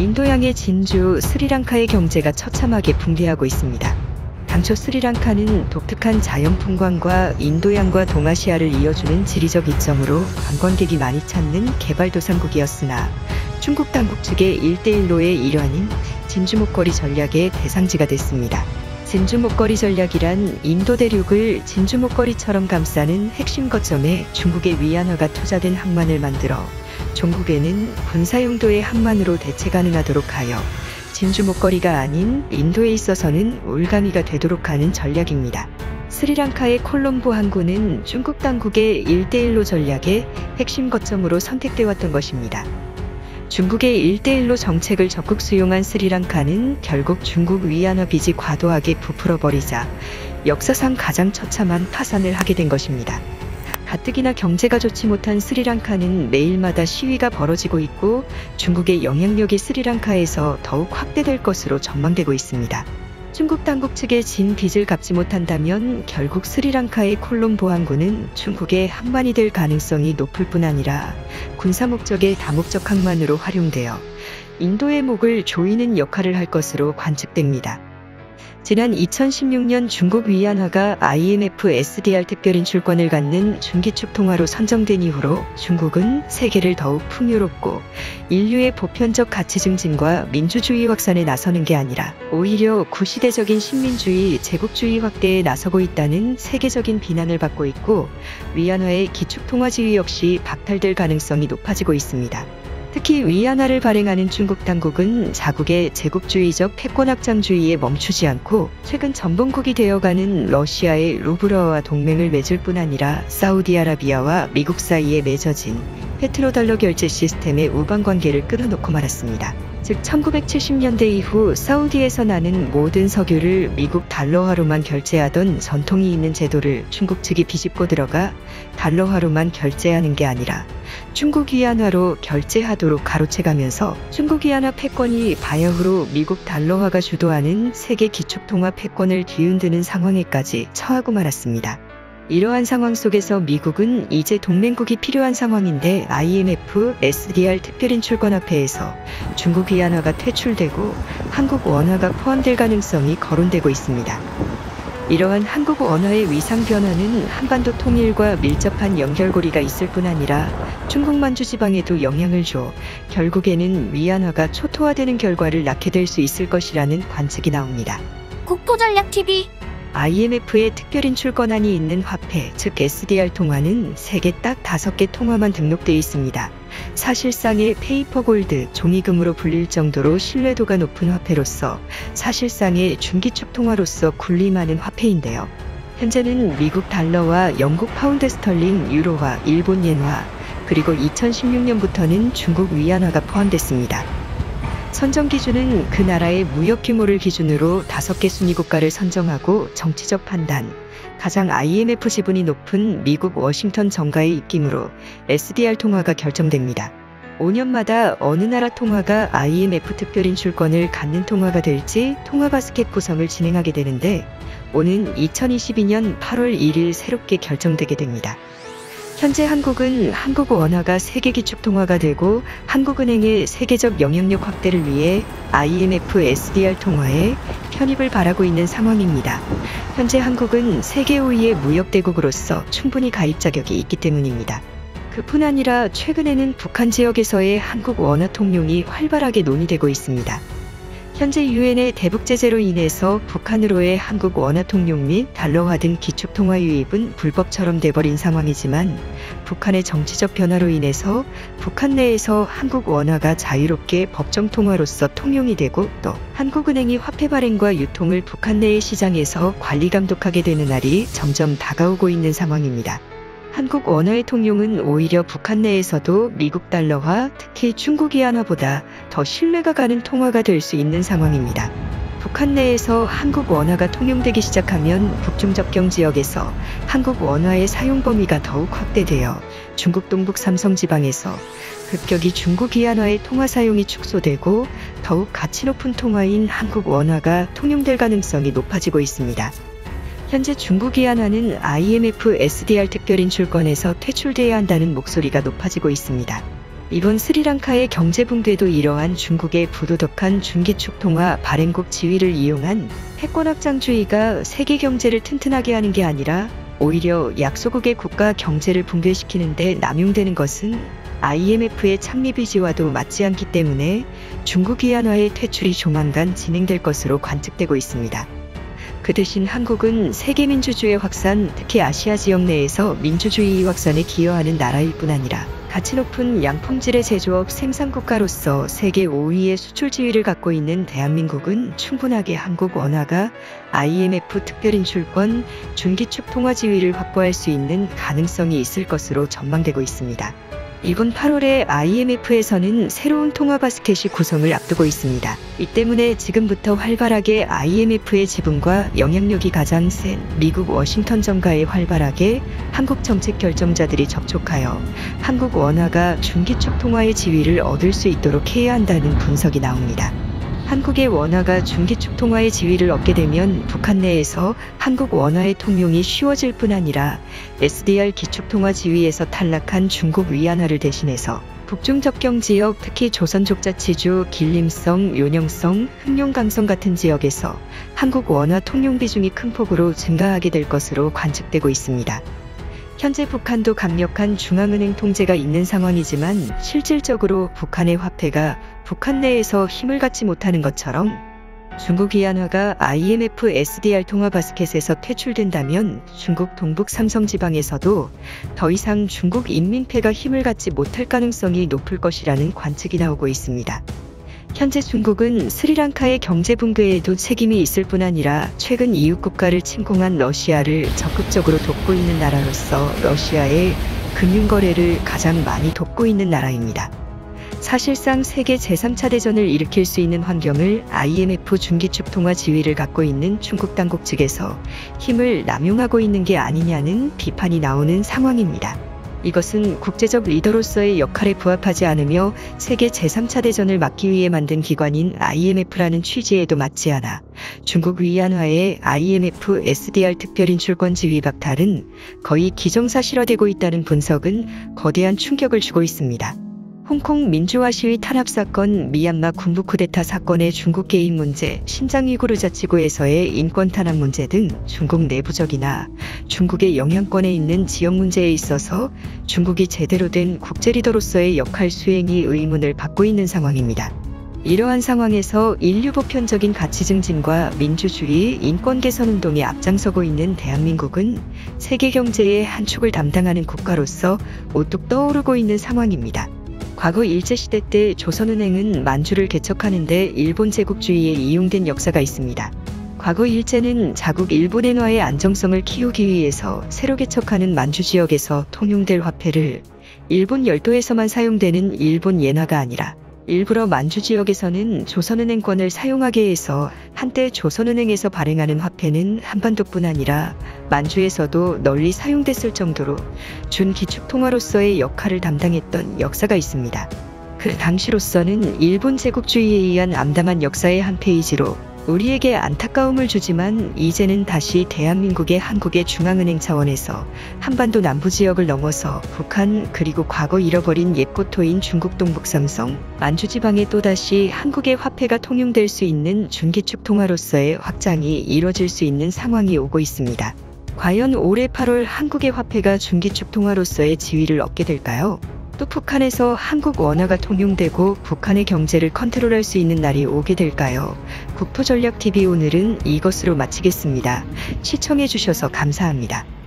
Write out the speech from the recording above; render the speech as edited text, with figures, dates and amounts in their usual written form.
인도양의 진주, 스리랑카의 경제가 처참하게 붕괴하고 있습니다. 당초 스리랑카는 독특한 자연 풍광과 인도양과 동아시아를 이어주는 지리적 이점으로 관광객이 많이 찾는 개발도상국이었으나 중국 당국 측의 1대1로의 일환인 진주목걸이 전략의 대상지가 됐습니다. 진주목걸이 전략이란 인도 대륙을 진주목걸이처럼 감싸는 핵심 거점에 중국의 위안화가 투자된 항만을 만들어 종국에는 군사용도의 항만으로 대체 가능하도록 하여 진주목걸이가 아닌 인도에 있어서는 올가미가 되도록 하는 전략입니다. 스리랑카의 콜롬보 항구는 중국 당국의 1대1로 전략의 핵심 거점으로 선택되어 왔던 것입니다. 중국의 1대1로 정책을 적극 수용한 스리랑카는 결국 중국 위안화 빚이 과도하게 부풀어버리자 역사상 가장 처참한 파산을 하게 된 것입니다. 가뜩이나 경제가 좋지 못한 스리랑카는 매일마다 시위가 벌어지고 있고 중국의 영향력이 스리랑카에서 더욱 확대될 것으로 전망되고 있습니다. 중국 당국 측의 진 빚을 갚지 못한다면 결국 스리랑카의 콜롬보 항구는 중국의 항만이 될 가능성이 높을 뿐 아니라 군사 목적의 다목적 항만으로 활용되어 인도의 목을 조이는 역할을 할 것으로 관측됩니다. 지난 2016년 중국 위안화가 IMF SDR 특별인출권을 갖는 중기축 통화로 선정된 이후로 중국은 세계를 더욱 풍요롭고 인류의 보편적 가치 증진과 민주주의 확산에 나서는 게 아니라 오히려 구시대적인 식민주의, 제국주의 확대에 나서고 있다는 세계적인 비난을 받고 있고 위안화의 기축 통화 지위 역시 박탈될 가능성이 높아지고 있습니다. 특히 위안화를 발행하는 중국 당국은 자국의 제국주의적 패권확장주의에 멈추지 않고 최근 전범국이 되어가는 러시아의 루블러와 동맹을 맺을 뿐 아니라 사우디아라비아와 미국 사이에 맺어진 페트로달러 결제 시스템의 우방관계를 끊어놓고 말았습니다. 즉 1970년대 이후 사우디에서 나는 모든 석유를 미국 달러화로만 결제하던 전통이 있는 제도를 중국 측이 비집고 들어가 달러화로만 결제하는 게 아니라 중국 위안화로 결제하도록 가로채가면서 중국 위안화 패권이 바야흐로 미국 달러화가 주도하는 세계 기축통화 패권을 뒤흔드는 상황에까지 처하고 말았습니다. 이러한 상황 속에서 미국은 이제 동맹국이 필요한 상황인데 IMF, SDR 특별인출권화폐에서 중국 위안화가 퇴출되고 한국 원화가 포함될 가능성이 거론되고 있습니다. 이러한 한국 원화의 위상 변화는 한반도 통일과 밀접한 연결고리가 있을 뿐 아니라 중국 만주 지방에도 영향을 줘 결국에는 위안화가 초토화되는 결과를 낳게 될 수 있을 것이라는 관측이 나옵니다. 국토전략TV IMF의 특별인출 권한이 있는 화폐, 즉 SDR 통화는 세계 딱 5개 통화만 등록되어 있습니다. 사실상의 페이퍼 골드, 종이금으로 불릴 정도로 신뢰도가 높은 화폐로서 사실상의 중기축 통화로서 군림하는 화폐인데요. 현재는 미국 달러와 영국 파운드 스털링, 유로화, 일본 옌화, 그리고 2016년부터는 중국 위안화가 포함됐습니다. 선정 기준은 그 나라의 무역 규모를 기준으로 5개 순위 국가를 선정하고 정치적 판단, 가장 IMF 지분이 높은 미국 워싱턴 정가의 입김으로 SDR 통화가 결정됩니다. 5년마다 어느 나라 통화가 IMF 특별인출권을 갖는 통화가 될지 통화 바스켓 구성을 진행하게 되는데 오는 2022년 8월 1일 새롭게 결정되게 됩니다. 현재 한국은 한국 원화가 세계 기축 통화가 되고 한국은행의 세계적 영향력 확대를 위해 IMF SDR 통화에 편입을 바라고 있는 상황입니다. 현재 한국은 세계 5위의 무역대국으로서 충분히 가입 자격이 있기 때문입니다. 그뿐 아니라 최근에는 북한 지역에서의 한국 원화 통용이 활발하게 논의되고 있습니다. 현재 유엔의 대북 제재로 인해서 북한으로의 한국 원화 통용 및 달러화 등 기축 통화 유입은 불법처럼 돼버린 상황이지만 북한의 정치적 변화로 인해서 북한 내에서 한국 원화가 자유롭게 법정 통화로서 통용이 되고 또 한국은행이 화폐 발행과 유통을 북한 내의 시장에서 관리 감독하게 되는 날이 점점 다가오고 있는 상황입니다. 한국 원화의 통용은 오히려 북한 내에서도 미국 달러화, 특히 중국 위안화보다 더 신뢰가 가는 통화가 될 수 있는 상황입니다. 북한 내에서 한국 원화가 통용되기 시작하면 북중접경 지역에서 한국 원화의 사용 범위가 더욱 확대되어 중국 동북 삼성 지방에서 급격히 중국 위안화의 통화 사용이 축소되고 더욱 가치 높은 통화인 한국 원화가 통용될 가능성이 높아지고 있습니다. 현재 중국 위안화는 IMF SDR 특별인출권에서 퇴출돼야 한다는 목소리가 높아지고 있습니다. 이번 스리랑카의 경제 붕괴도 이러한 중국의 부도덕한 중기축 통화 발행국 지위를 이용한 패권 확장주의가 세계 경제를 튼튼하게 하는 게 아니라 오히려 약소국의 국가 경제를 붕괴시키는 데 남용되는 것은 IMF의 창립 의지와도 맞지 않기 때문에 중국 위안화의 퇴출이 조만간 진행될 것으로 관측되고 있습니다. 그 대신 한국은 세계 민주주의 확산, 특히 아시아 지역 내에서 민주주의 확산에 기여하는 나라일 뿐 아니라 가치 높은 양품질의 제조업 생산국가로서 세계 5위의 수출 지위를 갖고 있는 대한민국은 충분하게 한국 원화가 IMF 특별인출권 중기축 통화 지위를 확보할 수 있는 가능성이 있을 것으로 전망되고 있습니다. 이번 8월에 IMF에서는 새로운 통화 바스켓이 구성을 앞두고 있습니다. 이 때문에 지금부터 활발하게 IMF의 지분과 영향력이 가장 센 미국 워싱턴 정가에 활발하게 한국 정책 결정자들이 접촉하여 한국 원화가 중기축 통화의 지위를 얻을 수 있도록 해야 한다는 분석이 나옵니다. 한국의 원화가 중기축 통화의 지위를 얻게 되면 북한 내에서 한국 원화의 통용이 쉬워질 뿐 아니라 SDR 기축통화 지위에서 탈락한 중국 위안화를 대신해서 북중 접경 지역, 특히 조선 족자치주, 길림성, 요령성, 흑룡강성 같은 지역에서 한국 원화 통용 비중이 큰 폭으로 증가하게 될 것으로 관측되고 있습니다. 현재 북한도 강력한 중앙은행 통제가 있는 상황이지만 실질적으로 북한의 화폐가 북한 내에서 힘을 갖지 못하는 것처럼 중국 위안화가 IMF SDR 통화 바스켓에서 퇴출된다면 중국 동북 삼성지방에서도 더 이상 중국 인민폐가 힘을 갖지 못할 가능성이 높을 것이라는 관측이 나오고 있습니다. 현재 중국은 스리랑카의 경제 붕괴에도 책임이 있을 뿐 아니라 최근 이웃 국가를 침공한 러시아를 적극적으로 돕고 있는 나라로서 러시아의 금융거래를 가장 많이 돕고 있는 나라입니다. 사실상 세계 제3차 대전을 일으킬 수 있는 환경을 IMF 중기축 통화 지위를 갖고 있는 중국 당국 측에서 힘을 남용하고 있는 게 아니냐는 비판이 나오는 상황입니다. 이것은 국제적 리더로서의 역할에 부합하지 않으며 세계 제3차 대전을 막기 위해 만든 기관인 IMF라는 취지에도 맞지 않아 중국 위안화의 IMF SDR 특별인출권 지위 박탈은 거의 기정사실화되고 있다는 분석은 거대한 충격을 주고 있습니다. 홍콩 민주화 시위 탄압 사건, 미얀마 군부 쿠데타 사건의 중국 개입 문제, 신장 위구르 자치구에서의 인권 탄압 문제 등 중국 내부적이나 중국의 영향권에 있는 지역 문제에 있어서 중국이 제대로 된 국제 리더로서의 역할 수행이 의문을 받고 있는 상황입니다. 이러한 상황에서 인류 보편적인 가치 증진과 민주주의, 인권 개선 운동에 앞장서고 있는 대한민국은 세계 경제의 한 축을 담당하는 국가로서 우뚝 떠오르고 있는 상황입니다. 과거 일제시대 때 조선은행은 만주를 개척하는 데 일본 제국주의에 이용된 역사가 있습니다. 과거 일제는 자국 일본엔화의 안정성을 키우기 위해서 새로 개척하는 만주 지역에서 통용될 화폐를 일본 열도에서만 사용되는 일본 엔화가 아니라 일부러 만주 지역에서는 조선은행권을 사용하게 해서 한때 조선은행에서 발행하는 화폐는 한반도뿐 아니라 만주에서도 널리 사용됐을 정도로 준기축통화로서의 역할을 담당했던 역사가 있습니다. 그 당시로서는 일본 제국주의에 의한 암담한 역사의 한 페이지로 우리에게 안타까움을 주지만 이제는 다시 대한민국의 한국의 중앙은행 차원에서 한반도 남부지역을 넘어서 북한 그리고 과거 잃어버린 옛 고토인 중국 동북 삼성, 만주지방에 또다시 한국의 화폐가 통용될 수 있는 준기축 통화로서의 확장이 이뤄질 수 있는 상황이 오고 있습니다. 과연 올해 8월 한국의 화폐가 준기축 통화로서의 지위를 얻게 될까요? 또 북한에서 한국 원화가 통용되고 북한의 경제를 컨트롤할 수 있는 날이 오게 될까요? 국토전략TV 오늘은 이것으로 마치겠습니다. 시청해주셔서 감사합니다.